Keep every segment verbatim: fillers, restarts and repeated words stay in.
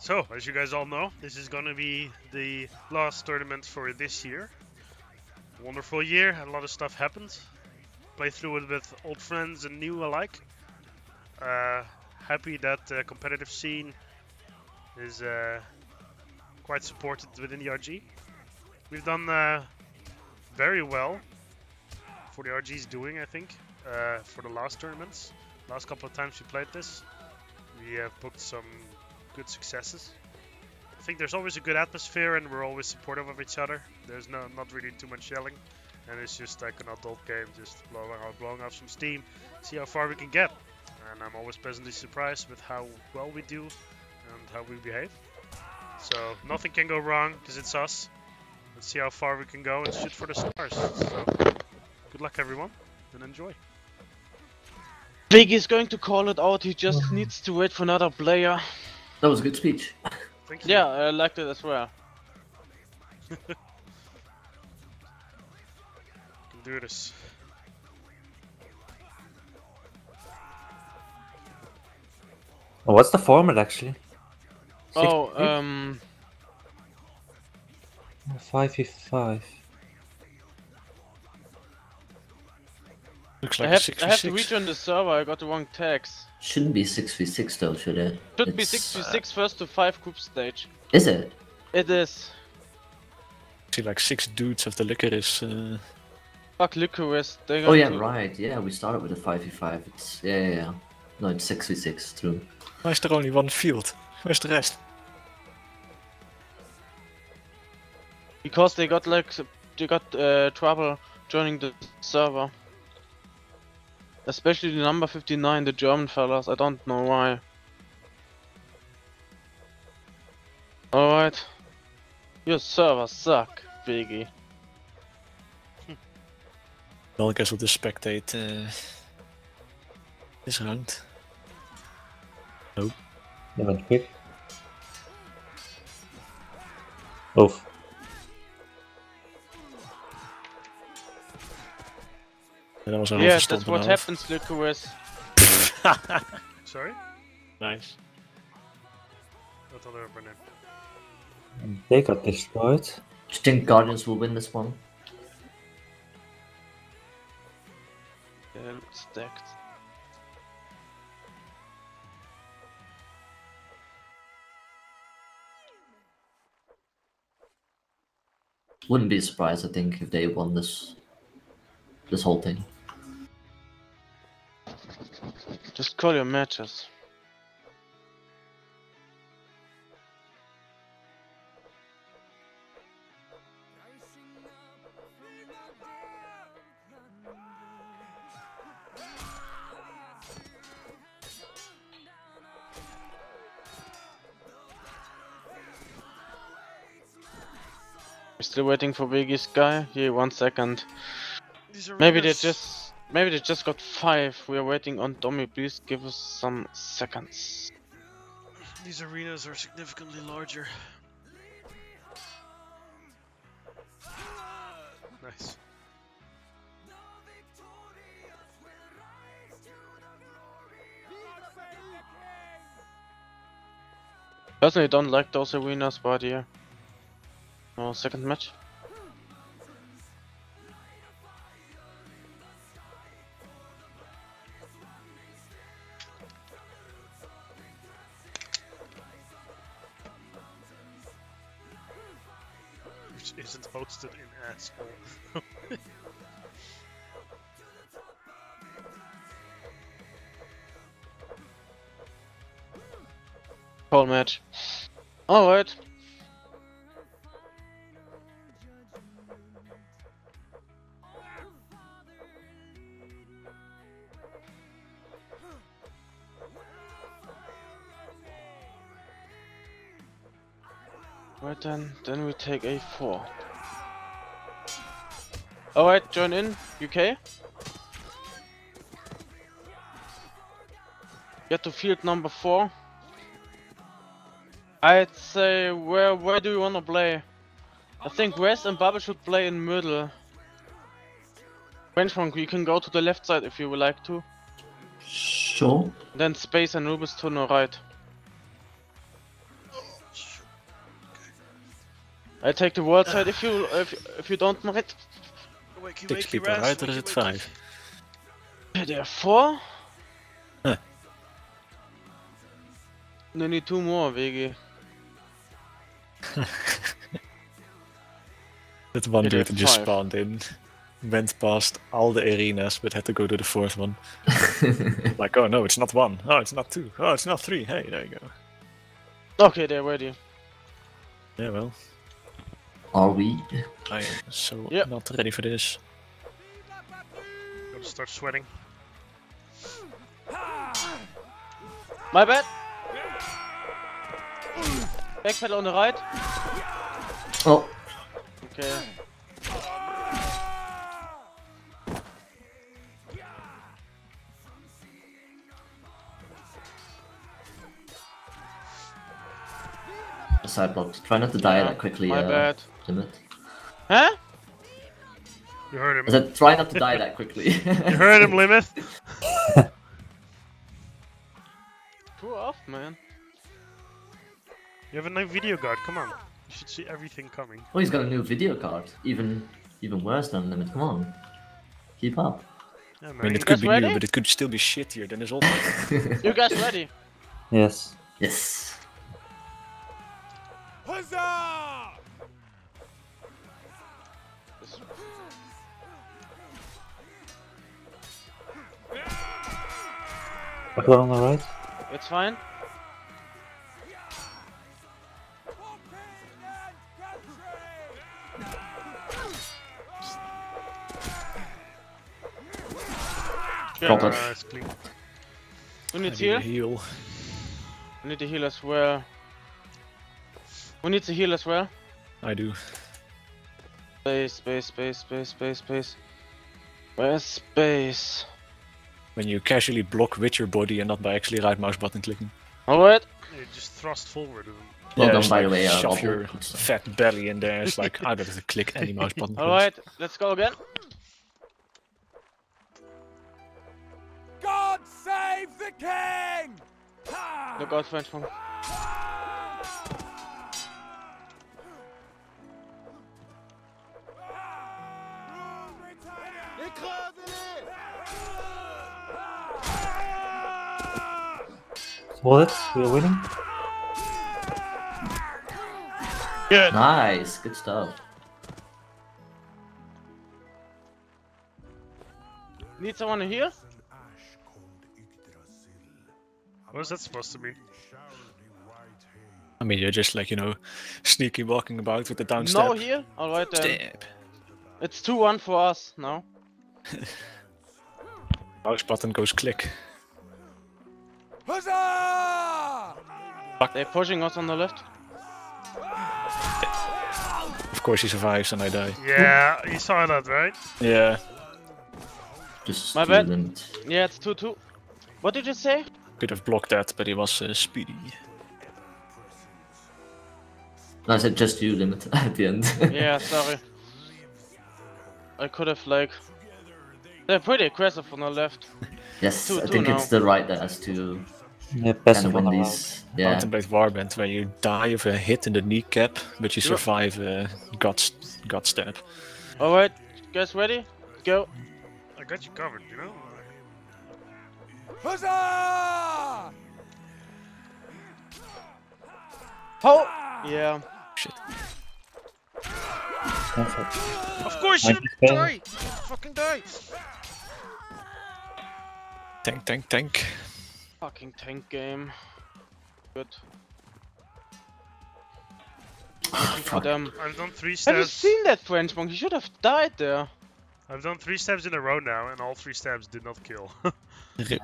So, as you guys all know, this is gonna be the last tournament for this year. Wonderful year, a lot of stuff happened. Play through it with old friends and new alike. Uh, happy that the competitive scene is uh, quite supported within the R G. We've done uh, very well for the R G's doing, I think, uh, for the last tournaments. Last couple of times we played this, we have booked some good successes. I think there's always a good atmosphere and we're always supportive of each other. There's no not really too much yelling, and it's just like an adult game, just blowing out, blowing off some steam, see how far we can get. And I'm always pleasantly surprised with how well we do and how we behave. So nothing can go wrong because it's us. Let's see how far we can go and shoot for the stars. So good luck everyone and enjoy. Big is going to call it out, he just needs to wait for another player. That was a good speech. Thank you. Yeah, I liked it as well. Can do this. Oh, what's the format actually? Oh, um... five v five. Looks I like have, a six I v have to six. rejoin the server, I got the wrong tags. Shouldn't be six v six though, should it? Should It's, be six v six first to five group stage. Is it? It is. See, like six dudes of the licorice. Uh... Fuck Licorice, they Oh yeah, to... right. Yeah, we started with a five v five. It's yeah, yeah, yeah. No, it's six v six. True. Why is there only one field? Where's the rest? Because they got like, they got uh, trouble joining the server. Especially the number fifty-nine, the German fellas, I don't know why. Alright. Your servers suck, Biggie. Well, I guess we'll just spectate uh, this round. Nope. That went quick. Oof. That was een Yeah, overstond that's what en een half. happens, Licorice. Sorry? Nice. What other opener? And they got destroyed. Do you think Guardians will win this one? Yeah, it's stacked. Wouldn't be surprised, I think, if they won this this whole thing. Just call your matches. We're still waiting for Biggie's guy. Here, one second. These are Maybe they winners. just, maybe they just got five. We are waiting on Domi. Please give us some seconds. These arenas are significantly larger. Nice. Personally, don't like those arenas, but yeah. No, second match. Which isn't hosted in asshole. Call match. Alright. Right then, then we take A four. Alright, join in, U K. Get to field number four. I'd say, where where do you wanna play? I think Razz and Bubble should play in middle. Benchmark, you can go to the left side if you would like to. Sure. Then Space and Rubus to the right. I take the world side if you if if you don't mind. Wakey, Six wakey, people Razz, right, or is wakey, it wakey. five? There are four. Huh. No, need two more, W G. That one Yeah, there dude are just five. spawned in, went past all the arenas, but had to go to the fourth one. Like, oh no, it's not one. Oh, it's not two. Oh, it's not three. Hey, there you go. Okay, they're ready. Yeah, well, Are we? I am so Yep. not ready for this. Gotta start sweating. My bad. Backpedal on the right. Oh, Okay. a side block. Try not to die Yeah, that quickly. My uh, bad. Limit. Huh? You heard him. I said try not to die that quickly. You heard him, Limith. Too off, man. You have a new video guard. Come on. You should see everything coming. Oh, he's got a new video card. Even even worse than Limit. Come on. Keep up. Yeah, I mean, man. it could guys be ready? new, but it could still be shittier than his old one. You guys ready? Yes. Yes. Backpedal on the right. It's fine. Drop Uh, it. it's clean. Who needs I need a heal? heal. We need to heal as well. Who needs to heal as well? I do. Space, space, space, space, space, space. Where's space? When you casually block with your body and not by actually right mouse button clicking. Alright. You just thrust forward. And Well done, it's by like the way. Uh, shove Bobble. your Good stuff. fat belly in there. It's like I don't have to click any mouse button. Alright, let's go again. God save the king! Look out, Frenchman. Hold it. We're winning. Good. Nice. Good stuff. Need someone to heal? what is that supposed to be? I mean, you're just like, you know, sneaky walking about with the down step. No heal? Alright then. Step. It's two one for us now. Mouse button goes click. Huzzah! They're pushing us on the left. Of course he survives and I die. Yeah, you saw that, right? Yeah. Just My do bad. Limit. Yeah, it's two two. What did you say? Could have blocked that, but he was uh, speedy. No, I said just do Limit at the end. Yeah, sorry. I could have like... They're pretty aggressive on the left. Yes, Two- I two think now. it's the right that has to Yeah, kind passive of on win the right. these. Yeah. Contemplate Warband, where you die of a hit in the kneecap, but you Yep. survive a gut, gut stab. Alright, guys ready? Go. I got you covered, you know? Huzzah! Oh! Yeah. Shit. Perfect. Of course you ninety-seven. die! Fucking die! Tank, tank, tank. Fucking tank game. Good. Ah, For fuck. them. I've done three Have you stabs. seen that French monk? He should have died there. I've done three stabs in a row now, and all three stabs did not kill. Rip.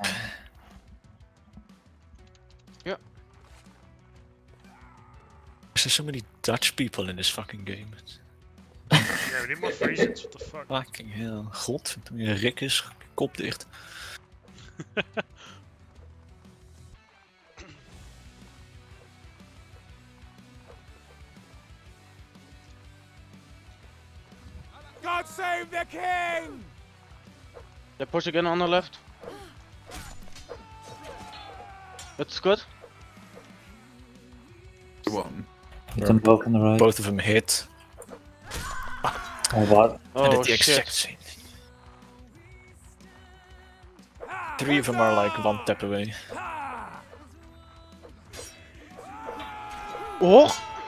There's so many Dutch people in this fucking game. Yeah, we need more Frisians, what the fuck? Fucking hell. God, Rick is kop dicht. God save the king! They push again on the left. That's good. One. Hit them both on the right. Both of them hit. Oh, what? And Oh at the exact shit. same. Three of them are like one tap away. Oh!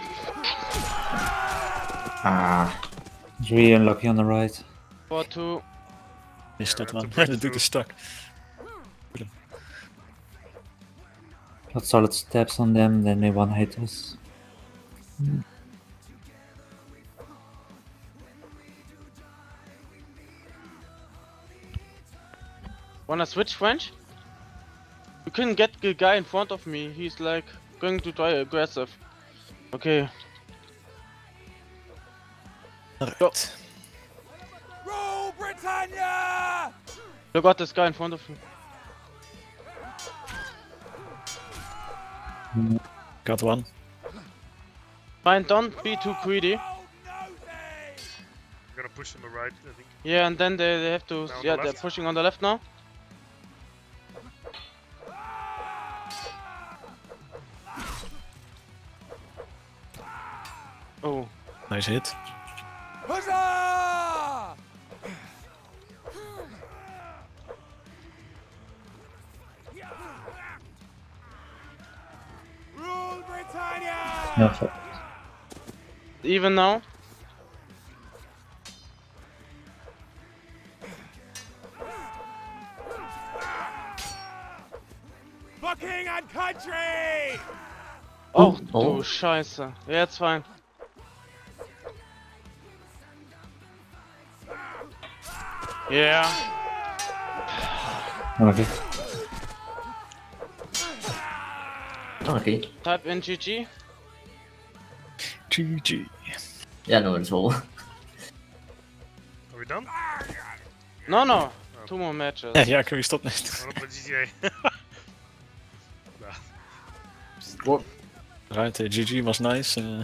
Ah, It's really unlucky on the right. four two. Missed Yeah, that we have one. to break The dude through. is stuck. Got solid steps on them, then they one hit us. Wanna switch French? You can get the guy in front of me. He's like going to try aggressive. Okay. Alright. Rule Britannia! Look at this guy in front of me. Got one. Fine, don't be too greedy. We're gonna push on the right, I think. Yeah, and then they, they have to. Now on Yeah, the they're left. pushing on the left now. Oh, Nice hit. Huzzah! Rule Britannia! No, fuck. even now. Fucking and country! Oh, oh. du Scheiße. Ja, it's fine. Yeah. Okay. okay. Type in G G. G G. Ja, no, that's all. Are we done? No, no. Two more matches. Ja, ja, kun je stop niet. Oh, but G T A. Right, uh, G G was nice. Uh,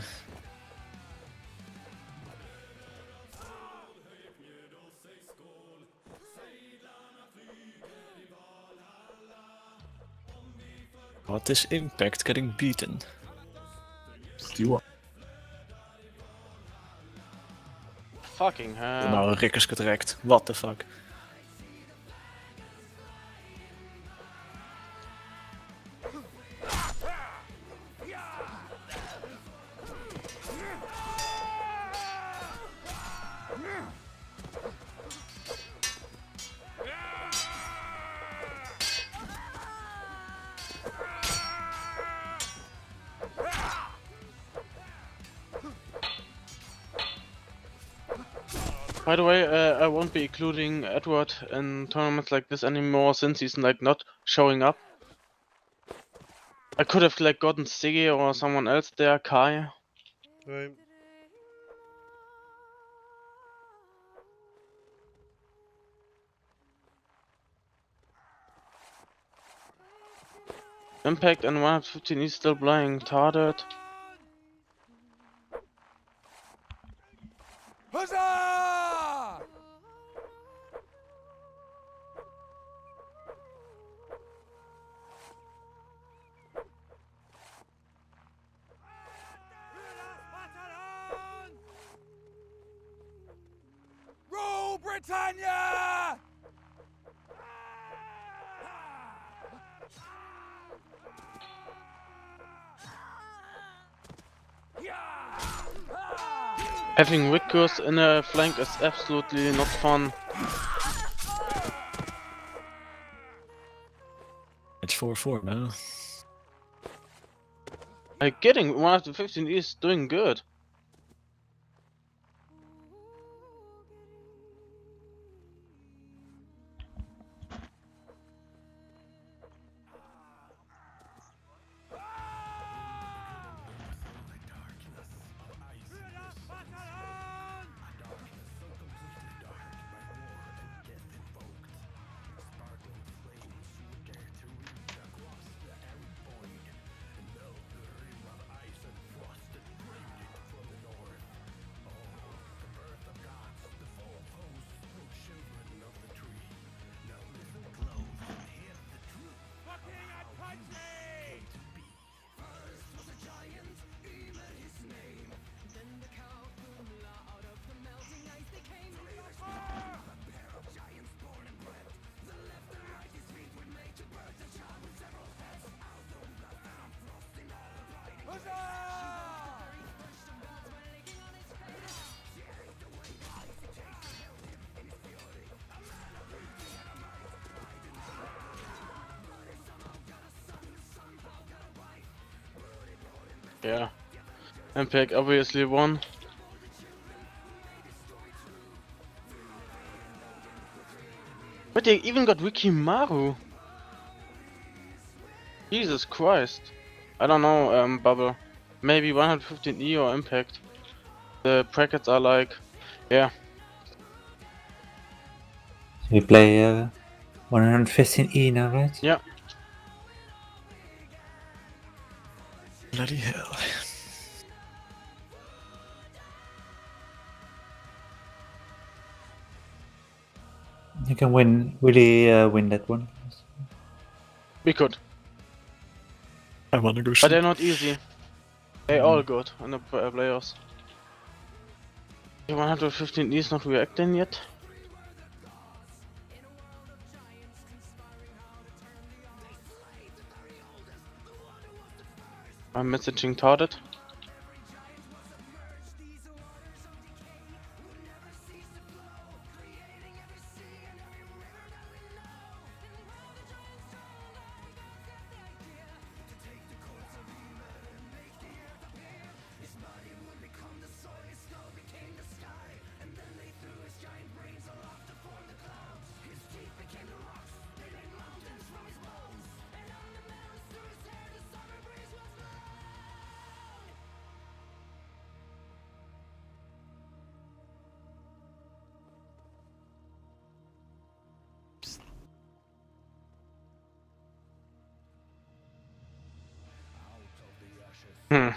what is Impact getting beaten? Fucking hell. Nou, Rick is getrekt. What the fuck? By the way, uh, I won't be including Edward in tournaments like this anymore since he's like not showing up. I could have like gotten Siggy or someone else there, Kai. Right. Impact and one fifteen is still playing Tarded. Huzzah! Rule Britannia! Having Wickers in a flank is absolutely not fun. It's four four now. Like getting one of the fifteen is doing good. Yeah. Impact obviously won. But they even got Wikimaru. Jesus Christ. I don't know, um, Bubble. Maybe one hundred fifteen E or Impact. The brackets are like, yeah. We play uh, one hundred fifteen E now, right? Yeah. Bloody hell. You can win, really uh, win that one. We could. I wanna go But sleep. they're not easy. They're all good in the uh, playoffs. The one hundred fifteen E is not reacting yet. I'm messaging target. Hmm.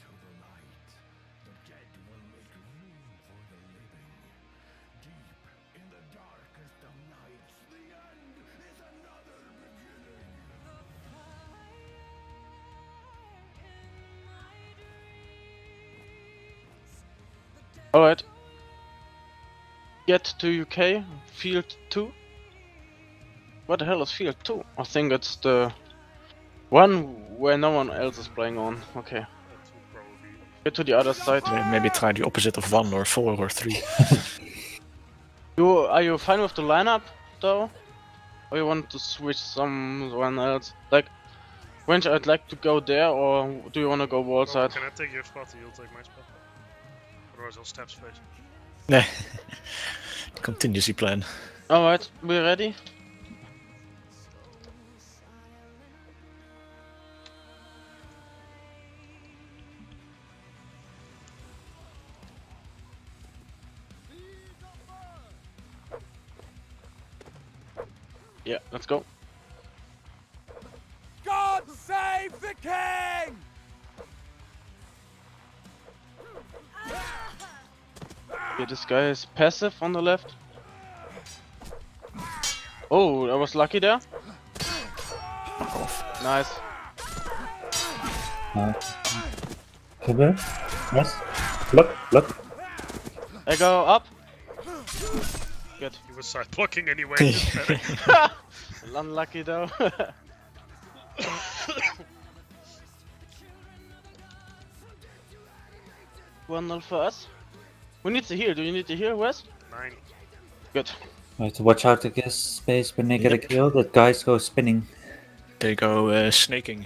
Alright. Get to U K, field two. What the hell is field two? I think it's the one where no one else is playing on. Okay. That's would probably. Get to the other side. May- Maybe try the opposite of one or four or three. You are you fine with the lineup though? Or you want to switch someone else? Like, Wench, I'd like to go there, or do you want to go wall Oh, side? can I take your spot and you'll take my spot? Otherwise I'll stab space. Nah. Contingency plan. Alright, we ready? Yeah, let's go. God save the king! Yeah, this guy is passive on the left. Oh, I was lucky there. Nice. Uh, Cover. Yes. Look, look. I go up. Good. He was side blocking anyway. just better. Unlucky though. one nil for us. Who needs to heal? Do you need to heal, Wes? Nine. Good. We have to watch out against space when they get a kill. That guys go spinning. They go uh, snaking.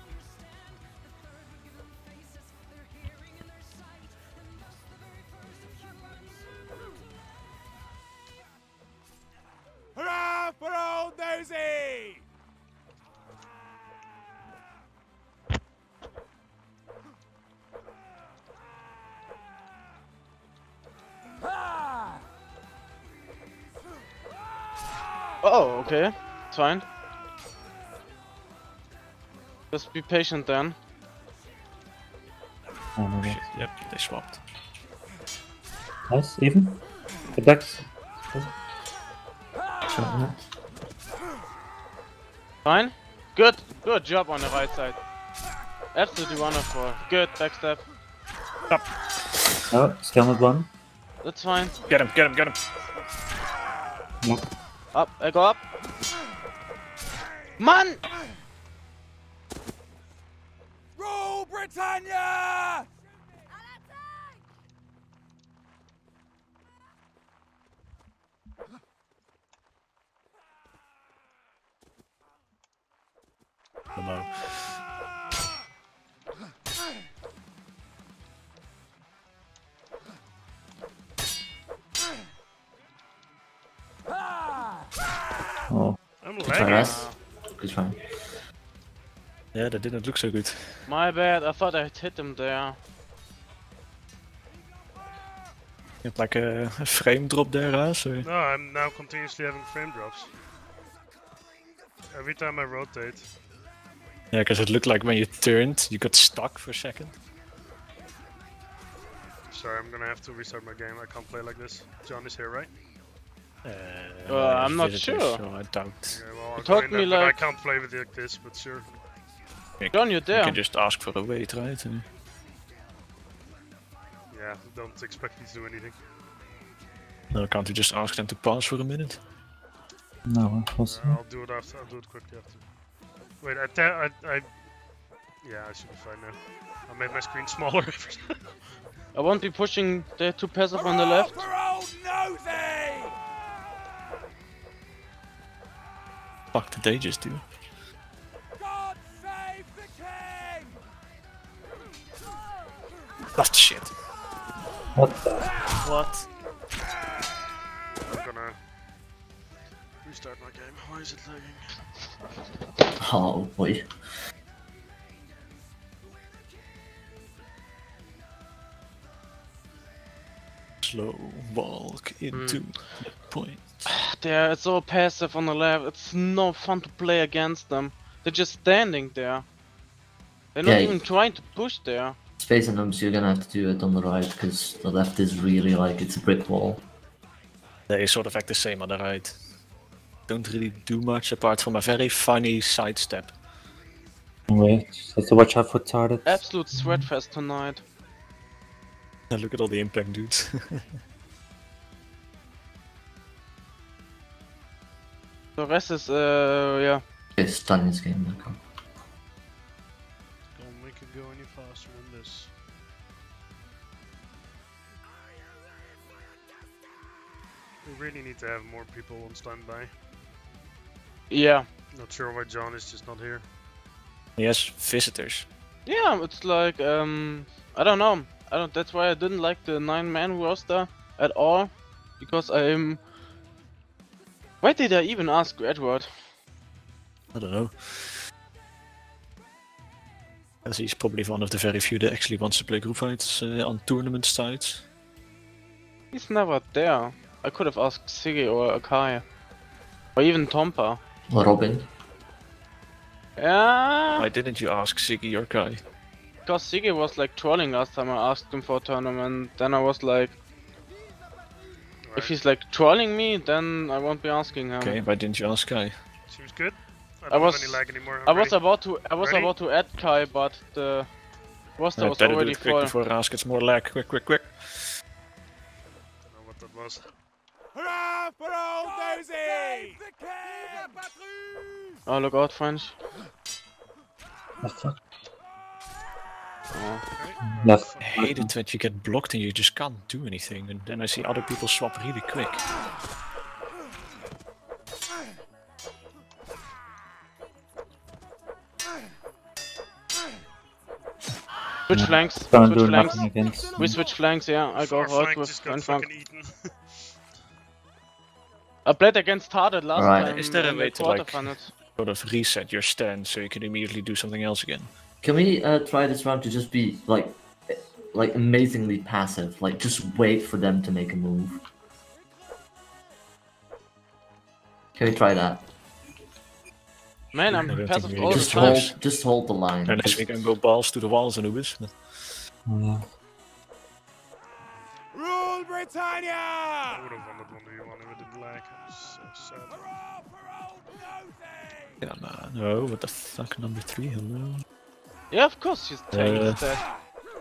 Hurrah for old Nosy! Ah! Oh, okay. It's fine. Just be patient then. Oh, no, no. Yep, they swapped. Nice, even. Get back. Fine. Good. Good job on the right side. Absolutely wonderful. Good backstep. Oh, still not one. That's fine. Get him, get him, get him. Nope. Up. I go up. Man! Rule Britannia! Oh no. Good try, Razz. Good try. Yeah, that didn't look so good. My bad, I thought I'd hit him there. You had like a, a frame drop there, Razz? Or... No, I'm now continuously having frame drops. Every time I rotate. Yeah, because it looked like when you turned, you got stuck for a second. Sorry, I'm gonna have to restart my game. I can't play like this. John is here, right? Uh, Uh, I'm not visitors, sure. So I doubt. Okay, well, I'll You go told in me there, but I like- can't play with it like this, but sure. John, you're You there. can just ask for a wait, right? Uh, Yeah, don't expect me to do anything. No, can't you just ask them to pause for a minute? No, Uh, possible. I'll do it after. I'll do it quickly after. Wait, I, ta- I, I, yeah, I should be fine now. I made my screen smaller. I won't be pushing the two passive on the left. For old Nosy! Fuck did they just do? God save the king! That shit. What the? What? I'm gonna restart my game. Why is it lagging? Oh boy. Slow walk into Mm. the point. There, it's so passive on the left. It's no fun to play against them. They're just standing there. They're not Yeah, even trying to push there. Space and Nums, you're gonna have to do it on the right, because the left is really like, it's a brick wall. They sort of act the same on the right. Don't really do much apart from a very funny sidestep. Wait, have to watch out for targets. Absolute sweat fest tonight. And look at all the impact dudes. The rest is, uh, yeah. Okay, starting this game back up. Don't make it go any faster than this. We really need to have more people on standby. Yeah. Not sure why John is just not here. Yes, visitors. Yeah, it's like, um, I don't know. I don't, that's why I didn't like the nine-man roster at all. Because I'm... Why did I even ask Edward? I don't know. As he's probably one of the very few that actually wants to play group fights uh, on tournament sites. He's never there. I could have asked Siggy or Akai. Or even Tompa. Robin. Yeah, Why didn't you ask Siggy or Kai? because Siggy was like trolling last time I asked him for a tournament. Then I was like, Right. if he's like trolling me, then I won't be asking him. Okay, why didn't you ask Kai? Seems good. I I don't was- have any lag anymore. I I'm was ready. about to, I was Ready? about to add Kai, but the roster Uh, was better do already it quick full. before Ask gets more lag. Quick, quick, quick. Don't know what that was. Hurrah for old Nosy! Save the king! Patrouille! Oh, look out, French. The fuck? Oh. Okay. Left. I hate it when you get blocked and you just can't do anything, and then I see other people swap really quick. Switch flanks, Don't switch do flanks. nothing against. We switch flanks, yeah. I go Far out flank with just got French flank. fucking eaten. I played against Tardet last Alright. time. Is there a in way the to, like- quarterfinals. Sort of reset your stand so you can immediately do something else again. Can we uh, try this round to just be like, like amazingly passive? Like just wait for them to make a move. Can we try that? Man, I I'm don't passive think we all the Just time. hold, just hold the line. Unless Just- we can go balls to the walls and Ubis. Yeah. Rule I Britannia! would have wanted one v one if it didn't lag. I'm so sad. Hurrah for old Nosy! Yeah, man. No, what the fuck, number three, hello? Yeah, of course she's taking Uh. that.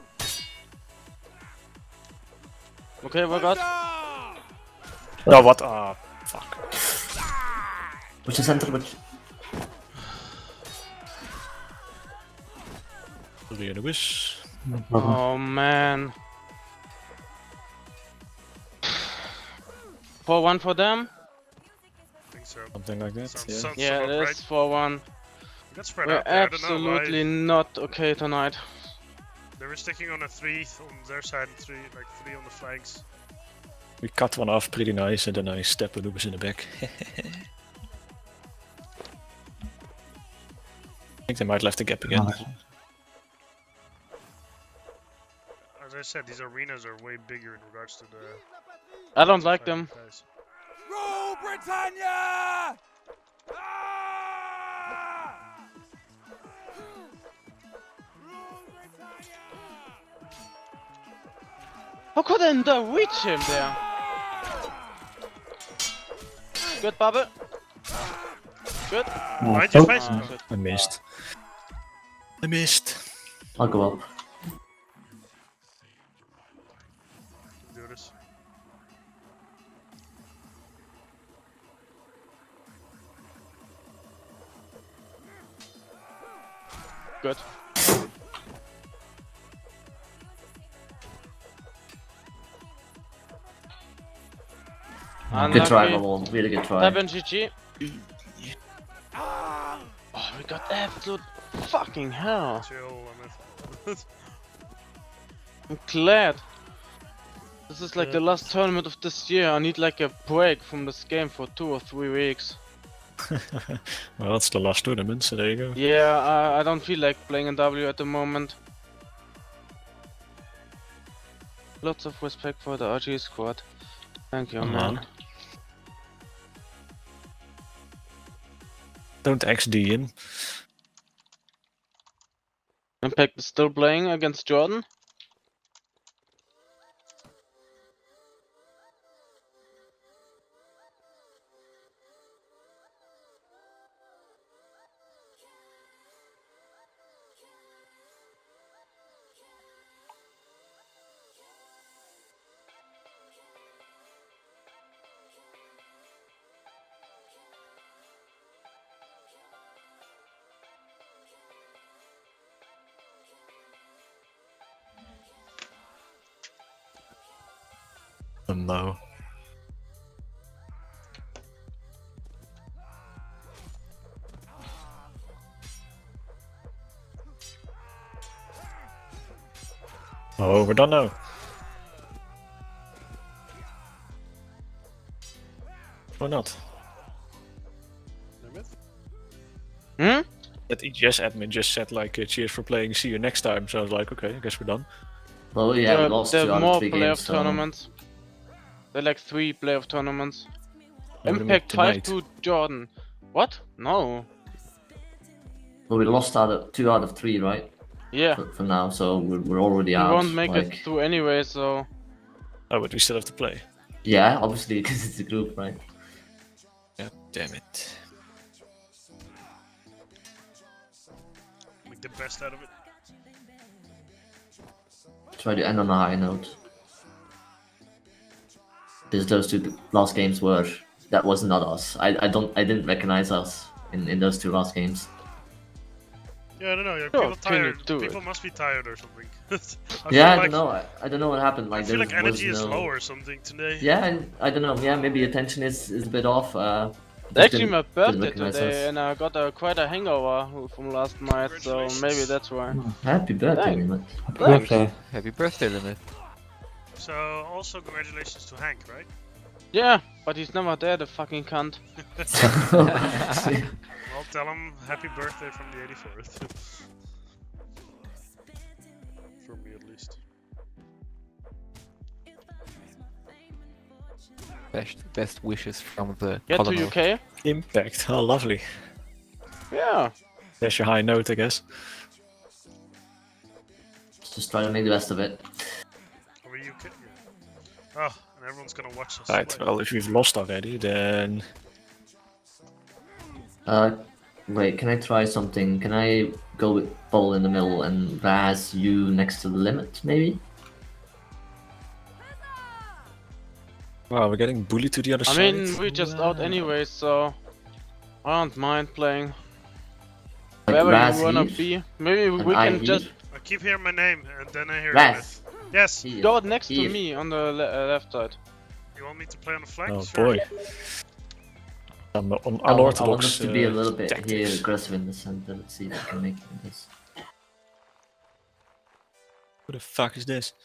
Okay, we got. Huzzah! No, what? Ah, fuck. Which is center, which... Three and Ubis. No problem. Oh man. four one for them? I think so. Something like that, Sounds, yeah. sounds Yeah, about it right. is four one. We got spread We're out there. I don't know absolutely why. not okay tonight. They were sticking on a three on their side and three, like three on the flanks. We cut one off pretty nice and then I stepped with Ubis in the back. think they might left the gap again. Oh, As I said, these arenas are way bigger in regards to the. I don't like them. guys. Rule Britannia! Ah! Rule Britannia! How could I not reach him there? Good, Bubble. Good. oh, Right, your oh, face. Ah, shit. I missed. I missed. I'll go up. Do this. Good. Good try, Unlucky. Bubble. Really good try. Tap and G G. Oh, we got absolute fucking hell. Chill on it. I'm glad. This is like Yeah. the last tournament of this year. I need like a break from this game for two or three weeks. Well, that's the last tournament, so there you go. Yeah, I, I don't feel like playing in W at the moment. Lots of respect for the R G squad. Thank you, Come man. on. Don't X D him. Impact is still playing against Jordan. Oh no. Oh, we're done now. Or not? Hmm? That E G S admin just said like, uh, cheers for playing, see you next time. So I was like, okay, I guess we're done. Well, yeah, we There- lost there two are out more of three playoff games, so... tournaments. There are like three playoff tournaments. I would Impact admit five tonight. to Jordan. What? No. Well, we lost out of two out of three, right? Yeah. For, for now, so we're, we're already We out. won't make like... it through anyway, so. Oh, but we still have to play. Yeah, obviously, because it's a group, right? Yeah, damn it. Make the best out of it. Try to end on a high note. Because those two last games were... That was not us. I, I don't I didn't recognize us in, in those two last games. Yeah, I don't know. Yeah, Sure, people can you tired. do People it? must be tired or something. I Yeah, I feel like, don't know. I, I don't know what happened. Like I feel there like energy was is no... low or something today. Yeah, and I don't know. Yeah, maybe attention is, is a bit off. Uh, It's just actually didn't- my didn't birthday recognize today, us. and I got a, quite a hangover from last night, so maybe Congratulations. that's why. Happy birthday, Thanks. Limit. happy Thanks. birthday. Happy birthday, Limit. So also congratulations to Hank, right? Yeah, but he's never there, the fucking cunt. Well, tell him happy birthday from the eighty-fourth. For me at least. Best, best wishes from the Get to colonel. U K? Impact. Oh, lovely. Yeah. There's your high note, I guess. Just try to make the best of it. Over U K. Yeah. Oh, and everyone's gonna watch us. Right, play. well, if we've lost already, then... Uh, wait, can I try something? Can I go with Ball in the middle and Razz you next to the Limit, maybe? Wow, we're getting bullied to the other I side. mean, we're just out Wow. anyway, so I don't mind playing. Like Wherever Razz you wanna here, be. Maybe and we I can here. just I keep hearing my name and then I hear Razz. Limit. Yes. Here. go next Here. to me on the le uh, left side. You want me to play on the flank? Oh Sure. boy. Um, on I want, unorthodox I want us to be a uh, little bit tactics. here aggressive in the center. Let's see if we can make this. Who the fuck is this?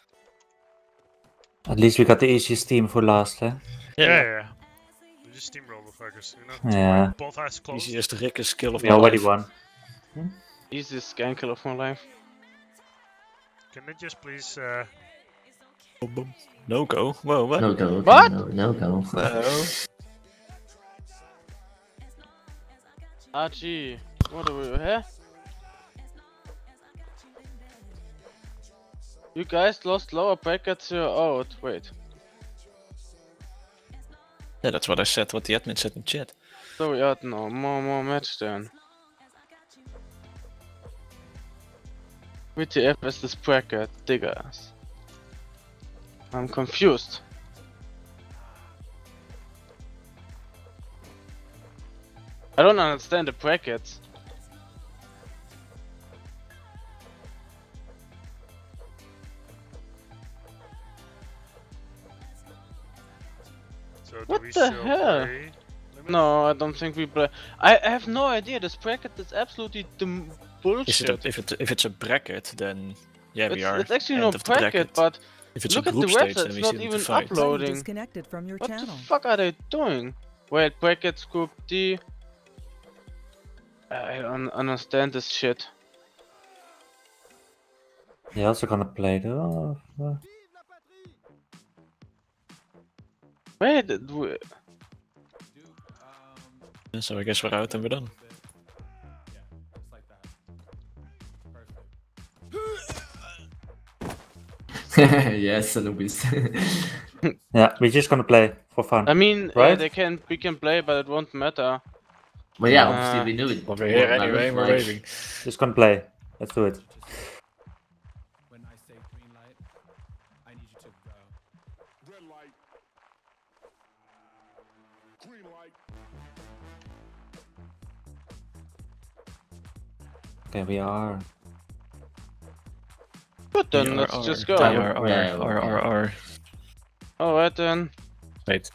At least we got the easiest team for last, eh? Yeah, yeah. yeah. We just steamroll the fuckers, you know? Yeah. Both eyes closed. Easiest Rick skill of We my already life. won. Easiest scan kill of my life. Can I just please? Uh... Boom, boom. No go. Whoa, what? No go. Okay, What? No, no go. No. R G, what are we here? You guys lost lower brackets, you're out. Wait. Yeah, that's what I said, what the admin said in chat. So we had no more more match then. W T F is this bracket, diggers. I'm confused. I don't understand the brackets. So do What we the still hell? play limit? No, I don't think we play. I, I have no idea. This bracket is absolutely the m- Is bullshit. it a, if, it, if it's a bracket, then yeah, it's, we are it's actually end no of the bracket, bracket. but If it's look a at the group stage, website. then It's we not still need even to fight. uploading. Disconnected from your What channel. the fuck are they doing? Wait, brackets group D. I don't understand this shit. They're also gonna play the. Oh, uh, Wait, d- w- Yeah, so I guess we're out and we're done. Yes, Anubis. yeah, we're just gonna play for fun. I mean, uh, Right? they can we can play, but it won't matter. But yeah, Uh, obviously we knew it. Well, we're here what that anyway, looked we're like. waving. Just gonna play. Let's do it. When I say green light, I need you to go. Red light. Green light. Okay, we are. Good then, R, let's R, just go. Yeah, R, R, yeah, R, R, R. Alright then, Wait.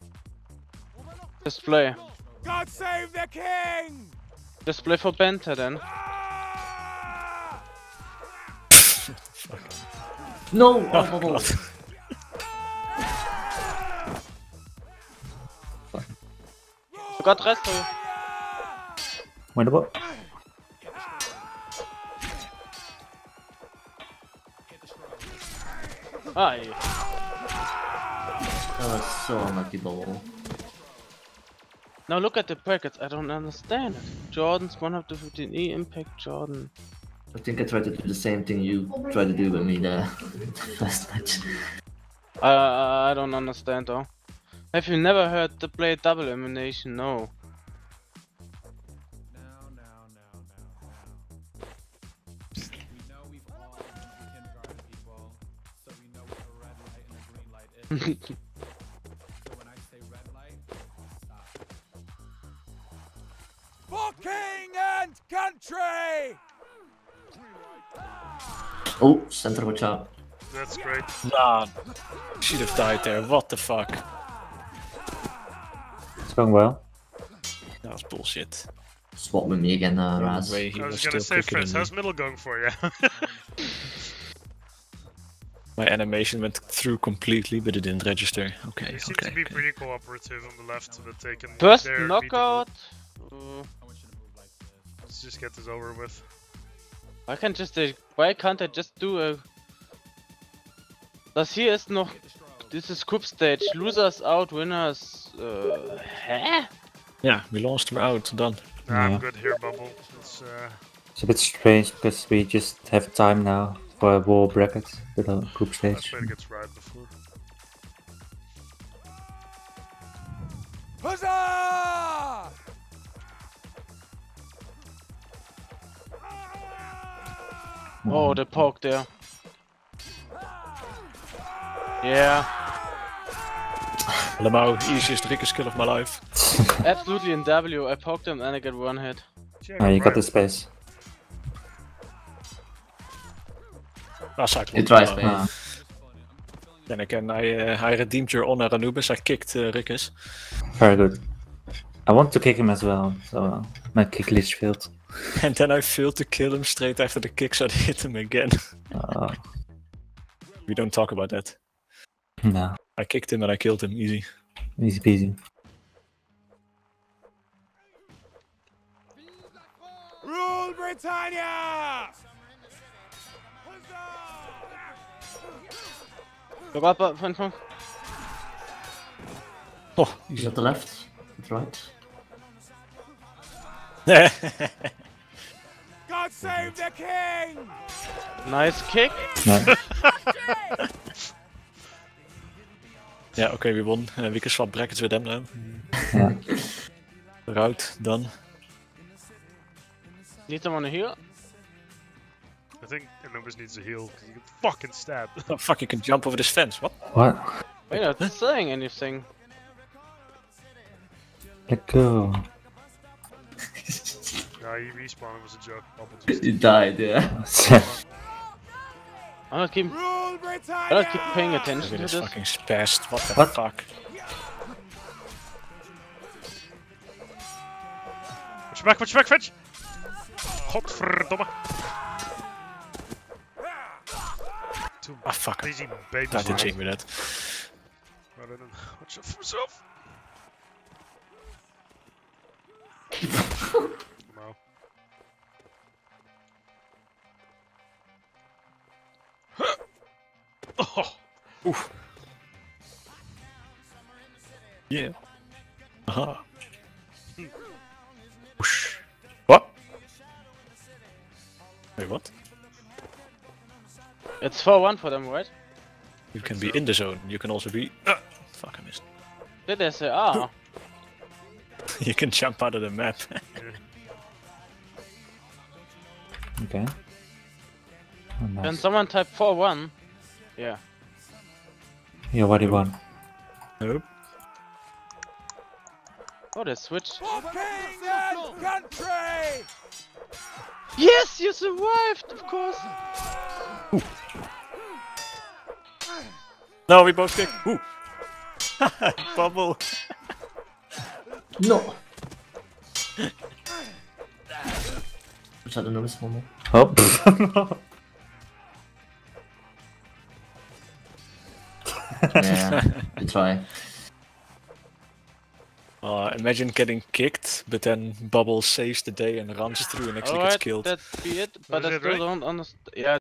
just play. God save the king! Just play for Benta then. Ah! No! Oh, Oh, oh, God. You got resto. Winnable. Aye. That was so unlucky ball. Now look at the brackets, I don't understand it. Jordan's one fifteen E impact Jordan. I think I tried to do the same thing you tried to do with me the last match. Uh, I don't understand though. Have you never heard the play double elimination? No. Now, now, now, now, now. We know we've all been kindergarten people, so we know what a red light and a green light is. So when I say red light, stop. For king and country! Oh, center, watch out. That's great. Nah. Should have died there. What the fuck? It's going well. That was bullshit. Swap with me again, uh, No Razz. way he I was was still gonna say, quicker Fritz, than how's me. middle going for you? My animation went through completely, but it didn't register. Okay, They seem okay. to be okay. pretty cooperative on the left, but they can. First they're beatable. knockout. Uh, I want you to move like this. Let's just get this over with. why can't just uh, why can't I just do a? Das hier ist noch. This is group stage. Losers out, winners. Uh, hä? Yeah, we lost, we're out, done. Nah, I'm Yeah. good here, Bubble. It's, uh, It's a bit strange because we just have time now for a war bracket with a group let's stage. try to get right before. Huzzah! Oh, the poke there. Yeah, Lamau, easiest Rickers kill of my life. absolutely in W. I poked him and I get one hit. Yeah, Ah, you right. got the space. Ah, Cyclone. You try Uh, space. Ah, Then again, I, uh, I redeemed your honor, Anubis. I kicked uh, Rickers. very good. I want to kick him as well, so uh, my kick list failed. And then I failed to kill him straight after the kick, so I hit him again. Uh, We don't talk about that. no, I kicked him and I killed him, easy. easy peasy. Rule Britannia! Look up, up, front, front. Oh, He's at the left, at right. God save the king! Nice kick. No. yeah, okay, we won. Uh, we can swap brackets with them now. Yeah. Route done. Need someone to heal? I think Anubis needs a heal because he can fucking stab. Oh fuck! You can jump over this fence. What? What? We're not saying anything. Let go. Nah, he respawned was a joke. Bubble just- He died, yeah. I'm not keep. Rule Britannia! I don't keep paying Look attention at to this this. fucking spast. What the What? fuck? Watch your back, watch your back, Fetch! Godverdomme. Two Ah fuck! I busy babies. tried to change with that. Rather than watch out for himself. No. Oh, Oof. Yeah. Aha. Whoosh. What? Wait, what? It's four one for them, right? You can be in the zone. You can also be. Ah, fuck! I missed. Did they say ah? You can jump out of the map. Okay. Oh, Can nice. someone type four one? Yeah. Yeah, what do you want? Nope. Oh, they switched. For king and country! Yes, you survived, of course. No, we both kick. Ooh. Bubble. No! Which had another small one. Oh. Yeah, we try. Uh, imagine getting kicked, but then Bubble saves the day and runs through and actually gets Alright, killed. that be it. But That I is it, still right? don't understand. Yeah.